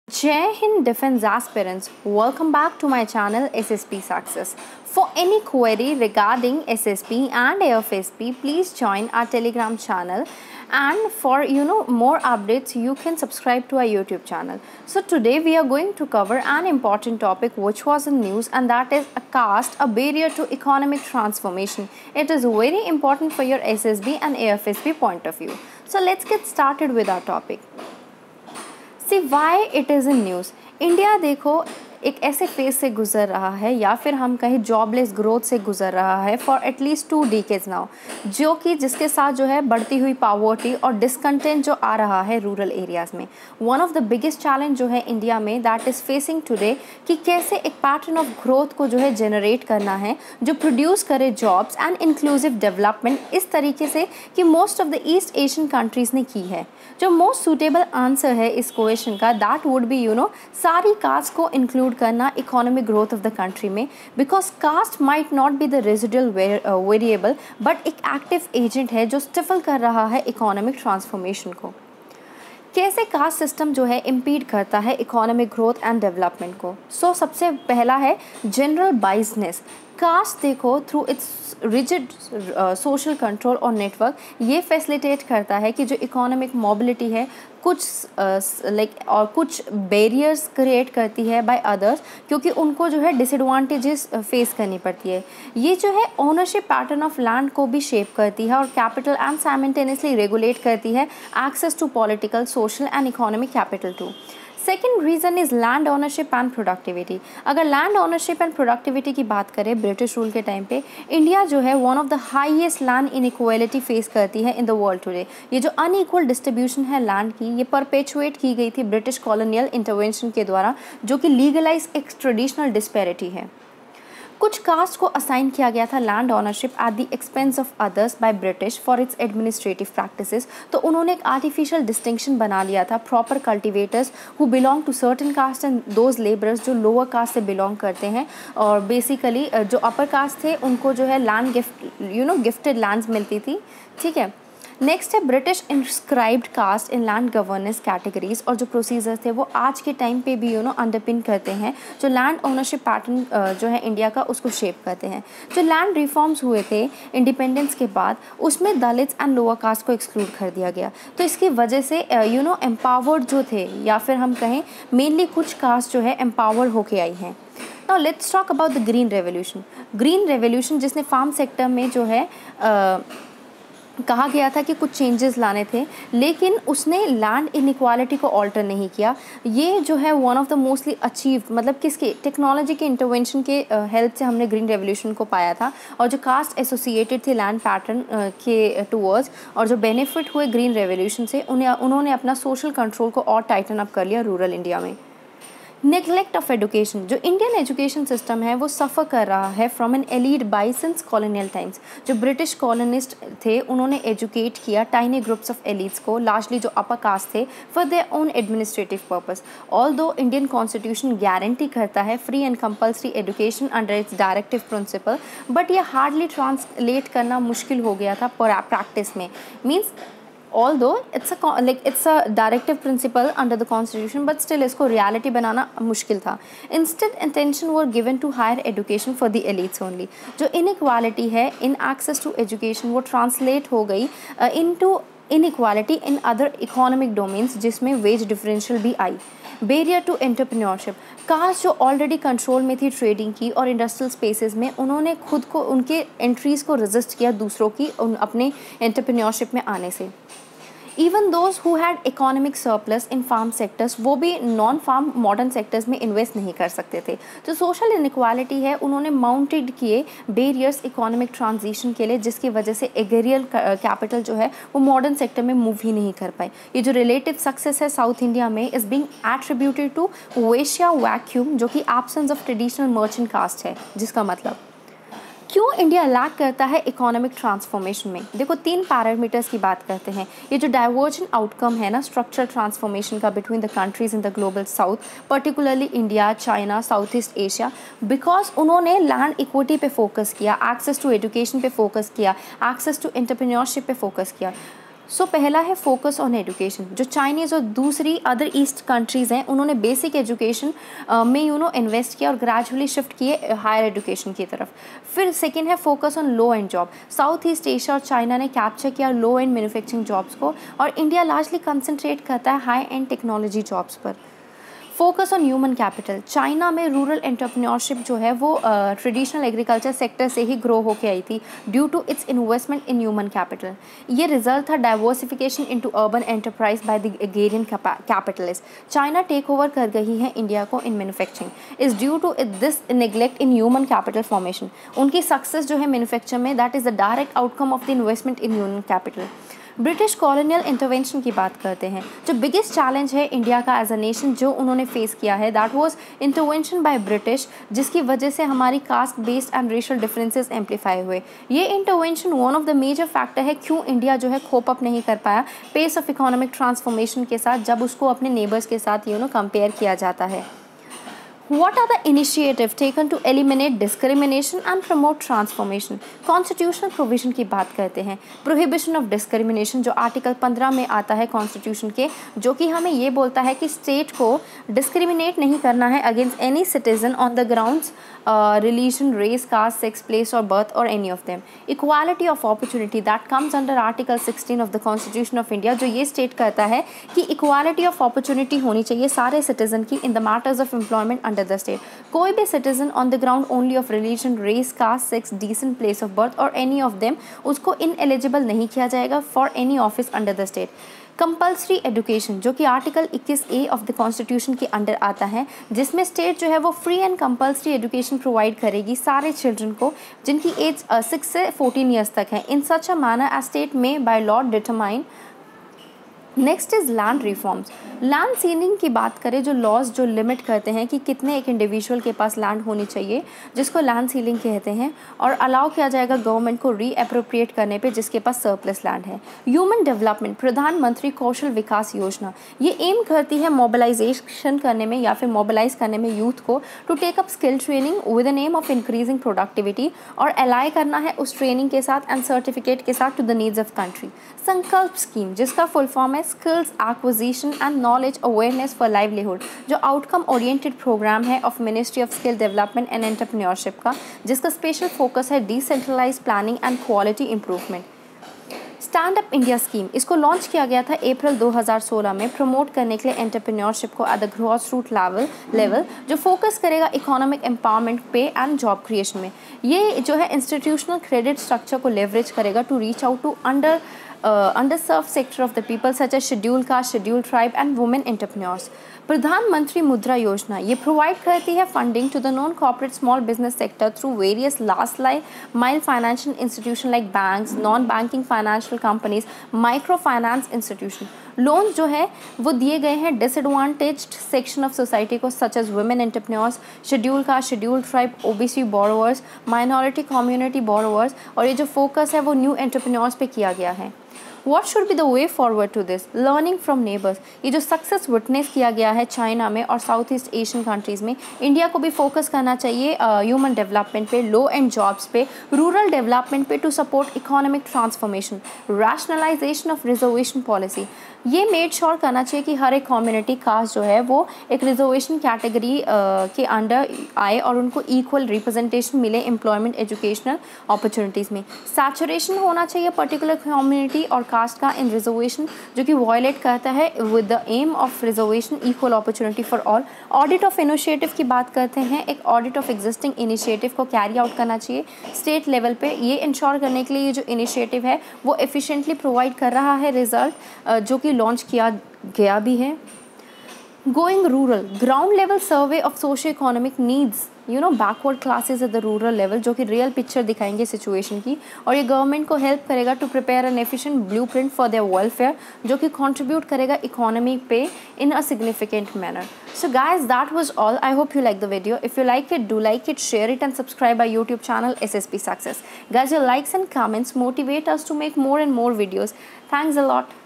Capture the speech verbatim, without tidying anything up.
Jai Hind Defense Aspirants, welcome back to my channel S S P Success. For any query regarding S S P and A F S P, please join our Telegram channel, and for you know more updates you can subscribe to our YouTube channel. So today we are going to cover an important topic which was in news, and that is a caste, a barrier to economic transformation. It is very important for your S S B and A F S P point of view. So let's get started with our topic. See why it is in news. India देखो एक ऐसे phase से गुजर रहा है, या फिर हम कहें जॉबलेस ग्रोथ से गुजर रहा है for at least two decades now, जो कि जिसके साथ जो है बढ़ती हुई पावर्टी और डिसकंटेंट जो आ रहा है रूरल एरियाज़ में. One of the biggest challenge जो है इंडिया में दैट इज़ फेसिंग टुडे कि कैसे एक पैटर्न ऑफ ग्रोथ को जो है जनरेट करना है जो प्रोड्यूस करे जॉब्स एंड इंक्लूसिव डेवलपमेंट इस तरीके से कि most of the East Asian countries ने की है. जो मोस्ट सूटेबल आंसर है इस क्वेश्चन का that would be you know सारी कास्ट को इंक्लूड करना economic growth of the country में, because caste might not be the residual variable but एक एक्टिव एजेंट है जो स्टिफल कर रहा है इकोनॉमिक ट्रांसफॉर्मेशन को. कैसे कास्ट सिस्टम जो है इम्पीड करता है इकोनॉमिक ग्रोथ एंड डेवलपमेंट को. सो so, सबसे पहला है जनरल बाइसनेस. कास्ट देखो through its rigid social control और नेटवर्क ये फैसिलिटेट करता है कि जो इकोनॉमिक मोबिलिटी है कुछ लाइक uh, like, और कुछ बैरियर्स क्रिएट करती है बाय अदर्स, क्योंकि उनको जो है डिसएडवांटेजेस फेस करनी पड़ती है. ये जो है ओनरशिप पैटर्न ऑफ लैंड को भी शेप करती है और कैपिटल एंड साइमल्टेनियसली रेगुलेट करती है access to political, social and economic capital too. Second reason is land ownership and productivity. अगर लैंड ओनरशिप एंड प्रोडक्टिविटी की बात करें ब्रिटिश रूल के टाइम पे, इंडिया जो है one of the highest land inequality face करती है इन द वर्ल्ड टुडे. ये जो अनइक्वल डिस्ट्रीब्यूशन है लैंड की, ये परपेचुएट की गई थी ब्रिटिश कॉलोनियल इंटरवेंशन के द्वारा, जो कि लीगलाइज एक ट्रेडिशनल डिस्पैरिटी है. कुछ कास्ट को असाइन किया गया था land ownership at the expense of others by British for its administrative practices. तो उन्होंने एक आर्टिफिशियल डिस्टिंक्शन बना लिया था. Proper cultivators who belong to certain caste and those labourers जो लोअर कास्ट से बिलोंग करते हैं, और बेसिकली जो अपर कास्ट थे उनको जो है land gift you know gifted lands मिलती थी. ठीक है. नेक्स्ट है British inscribed caste in land governance categories, और जो प्रोसीजर्स थे वो आज के टाइम पे भी यू नो अंडरपिन करते हैं जो लैंड ओनरशिप पैटर्न जो है इंडिया का उसको शेप करते हैं. जो लैंड रिफॉर्म्स हुए थे इंडिपेंडेंस के बाद उसमें दलित्स एंड लोअर कास्ट को एक्सक्लूड कर दिया गया. तो इसकी वजह से यू नो एम्पावर्ड जो थे, या फिर हम कहें मेनली कुछ कास्ट जो है एम्पावर्ड होके आई हैं. Now let's talk about the green revolution. Green revolution जिसने फार्म सेक्टर में जो है uh, कहा गया था कि कुछ चेंजेस लाने थे, लेकिन उसने लैंड इनइक्वालिटी को ऑल्टर नहीं किया. ये जो है one of the mostly achieve मतलब किसके टेक्नोलॉजी के इंटरवेंशन के हेल्प से हमने ग्रीन रेवोल्यूशन को पाया था. और जो कास्ट एसोसिएटेड थे लैंड पैटर्न के टूवर्ड्स, और जो बेनिफिट हुए ग्रीन रेवोल्यूशन से, उन्हें उन्होंने अपना सोशल कंट्रोल को और टाइटन अप कर लिया रूरल इंडिया में. Neglect of education. जो इंडियन एजुकेशन सिस्टम है वो सफ़र कर रहा है from an elite bias since colonial times. जो ब्रिटिश कॉलोनिस्ट थे उन्होंने एजुकेट किया टाइनी ग्रुप्स ऑफ एलीट्स को, लार्जली जो अपर कास्ट थे, for their own administrative purpose. Although Indian constitution guarantee करता है free and compulsory education under its directive principle, but ये हार्डली ट्रांसलेट करना मुश्किल हो गया था प्रैक्टिस में. Means although it's a like it's a directive principle under the constitution, but still इसको reality बनाना मुश्किल था. Instead attention were given to higher education for the elites only. जो inequality है in access to education वो translate हो गई uh, into inequality in other economic domains, जिसमें wage differential भी आई. Barrier to entrepreneurship. कास्ट जो ऑलरेडी कंट्रोल में थी ट्रेडिंग की और इंडस्ट्रियल स्पेसेस में, उन्होंने खुद को उनके एंट्रीज़ को रेजिस्ट किया दूसरों की उन अपने एंटरप्रेन्योरशिप में आने से. Even those who had economic surplus in farm sectors, वो भी नॉन फार्म मॉडर्न सेक्टर्स में इन्वेस्ट नहीं कर सकते थे. जो सोशल इनइक्वालिटी है उन्होंने माउंटेड किए बैरियर्स इकोनॉमिक ट्रांजिशन के लिए, जिसकी वजह से एग्रीरियल कैपिटल जो है वो मॉडर्न सेक्टर में मूव ही नहीं कर पाए. ये जो रिलेटिव सक्सेस है साउथ इंडिया में is being attributed to Vaishya vacuum, जो कि absence of traditional merchant caste है. जिसका मतलब क्यों इंडिया लैक करता है इकोनॉमिक ट्रांसफॉर्मेशन में. देखो तीन पैरामीटर्स की बात करते हैं. ये जो डाइवर्जेंट आउटकम है ना स्ट्रक्चरल ट्रांसफॉर्मेशन का between the countries in the global South, particularly India, China, South East Asia, because उन्होंने लैंड इक्विटी पे फोकस किया, एक्सेस टू एजुकेशन पे फोकस किया, एक्सेस टू एंटरप्रेन्योरशिप पे फोकस किया. सो so, पहला है फोकस ऑन एजुकेशन। जो चाइनीज़ और दूसरी अदर ईस्ट कंट्रीज़ हैं उन्होंने बेसिक एजुकेशन में यू नो इन्वेस्ट किया और ग्रेजुअली शिफ्ट किए हायर एजुकेशन की तरफ। फिर सेकेंड है focus on low end job. South East Asia और चाइना ने कैप्चर किया लो एंड मैन्युफैक्चरिंग जॉब्स को, और इंडिया लार्जली कंसंट्रेट करता है हाई एंड टेक्नोलॉजी जॉब्स पर। Focus on human capital. China में रूरल एंटरप्रेन्योरशिप जो है वो ट्रेडिशनल एग्रीकल्चर सेक्टर से ही ग्रो होके आई थी due to its investment in human capital. ये रिजल्ट था diversification into urban enterprise by the agrarian capitalist. China take over कर गई है इंडिया को in manufacturing is due to this neglect in human capital formation. उनकी success जो है manufacture में, that is the direct outcome of the investment in human capital. British colonial intervention की बात करते हैं। जो बिगेस्ट चैलेंज है इंडिया का एज अ नेशन जो उन्होंने फेस किया है, that was intervention by British, जिसकी वजह से हमारी caste based and racial differences amplify हुए। ये intervention one of the major factor है क्यों इंडिया जो है कोप अप नहीं कर पाया पेस ऑफ इकोनॉमिक ट्रांसफॉर्मेशन के साथ जब उसको अपने नेबर्स के साथ यू नो कंपेयर किया जाता है। What are the initiatives taken to eliminate discrimination and promote transformation? Constitutional provision की बात करते हैं। Prohibition of discrimination जो आर्टिकल पंद्रह में आता है कॉन्स्टिट्यूशन के, जो कि हमें ये बोलता है कि स्टेट को डिस्क्रिमिनेट नहीं करना है against any citizen on the grounds religion, race, caste, sex, place और बर्थ और any of them. Equality of opportunity that comes under article sixteen of the constitution of India, जो ये स्टेट करता है कि इक्वालिटी ऑफ अपॉर्चुनिटी होनी चाहिए सारे सिटीजन की in the matters of employment under the state. कोई भी citizen on the ground only of religion, race, caste, sex, descent, place of birth और एनी ऑफ देम, उसको इन एलिजिबल नहीं किया जाएगा for any office under the state. Compulsory education जो कि article इक्कीस ए ऑफ द कॉन्स्टिट्यूशन के under आता है, जिसमें स्टेट जो है वो free and compulsory education provide करेगी सारे चिल्ड्रन को जिनकी एज सिक्स से फोर्टीन ईयर्स तक है, in such a manner as state में by law determine. Next is land reforms. Land ceiling की बात करें, जो लॉज जो लिमिट करते हैं कि कितने एक इंडिविजुअल के पास लैंड होनी चाहिए, जिसको लैंड सीलिंग कहते हैं, और अलाउ किया जाएगा गवर्नमेंट को री अप्रोप्रिएट करने पे जिसके पास सरप्लस लैंड है। ह्यूमन डेवलपमेंट, प्रधानमंत्री कौशल विकास योजना, ये एम करती है मोबिलाइजेशन करने में या फिर मोबिलाइज करने में यूथ को to take up skill training with an aim of increasing productivity, और अलाइ करना है उस ट्रेनिंग के साथ एंड सर्टिफिकेट के साथ to the needs of country. Sankalp scheme जिसका फुल फॉर्म है skills acquisition and knowledge awareness for livelihood, जो आउटकम ओरिएंटेड प्रोग्राम है of ministry of skill development and entrepreneurship का, जिसका स्पेशल फोकस है decentralise planning and quality improvement. Stand up India scheme, इसको launch किया गया था अप्रैल दो हज़ार सोलह में प्रमोट करने के लिए एंटरप्रेन्योरशिप को at the grass root level level जो फोकस करेगा इकोनॉमिक एम्पावरमेंट पे एंड जॉब क्रिएशन में। ये जो है इंस्टीट्यूशनल क्रेडिट स्ट्रक्चर को लेवरेज करेगा to reach out to under underserve sector of the people such as schedule caste, schedule tribe and women entrepreneurs. Pradhan Mantri Mudra Yojana ये प्रोवाइड करती है funding to the non corporate small business sector through various last mile financial institution like banks, non banking financial companies, micro finance institution. Loans जो है वो दिए गए हैं disadvantaged section of society को such as women entrepreneurs, schedule caste, schedule tribe, OBC borrowers, minority community borrowers, और ये जो फोकस है वो न्यू एंटरप्रेन्योर्स पे किया गया है। What should be the way forward to this? Learning from neighbors. ये जो सक्सेस विटनेस किया गया है चाइना में और साउथ ईस्ट एशियन कंट्रीज़ में, इंडिया को भी फोकस करना चाहिए ह्यूमन डेवलपमेंट पे, लो एंड जॉब्स पे, रूरल डेवलपमेंट पे to support economic transformation, rationalization of reservation policy. ये मेड श्योर करना चाहिए कि हर एक कम्युनिटी कास्ट जो है वो एक रिजर्वेशन कैटेगरी के अंडर आए और उनको इक्वल रिप्रेजेंटेशन मिले एम्प्लॉयमेंट, एजुकेशनल अपॉर्चुनिटीज़ में। सैचुरेशन होना चाहिए पर्टिकुलर कम्युनिटी और कास्ट का इन रिजर्वेशन जो कि वायलेट करता है with the aim of reservation equal opportunity for all. Audit of initiative की बात करते हैं, एक ऑडिट ऑफ एग्जिस्टिंग इनिशिएटिव को कैरी आउट करना चाहिए स्टेट लेवल पे, ये इंश्योर करने के लिए ये जो इनिशिएटिव है वो एफिशिएंटली प्रोवाइड कर रहा है रिजल्ट जो कि लॉन्च किया गया भी है। Going rural, ground level survey of socio economic needs, you know backward classes at the rural level, जो कि रियल पिक्चर दिखाएंगे सिचुएशन की, और ये गवर्नमेंट को हेल्प करेगा to prepare an efficient blueprint for their welfare, जो कि कंट्रीब्यूट करेगा इकोनॉमी पे in a significant manner. So guys, that was all. I hope you like the video. If you like it, do like it, share it and subscribe our YouTube channel S S P Success. Guys, your likes and comments motivate us to make more and more videos. Thanks a lot.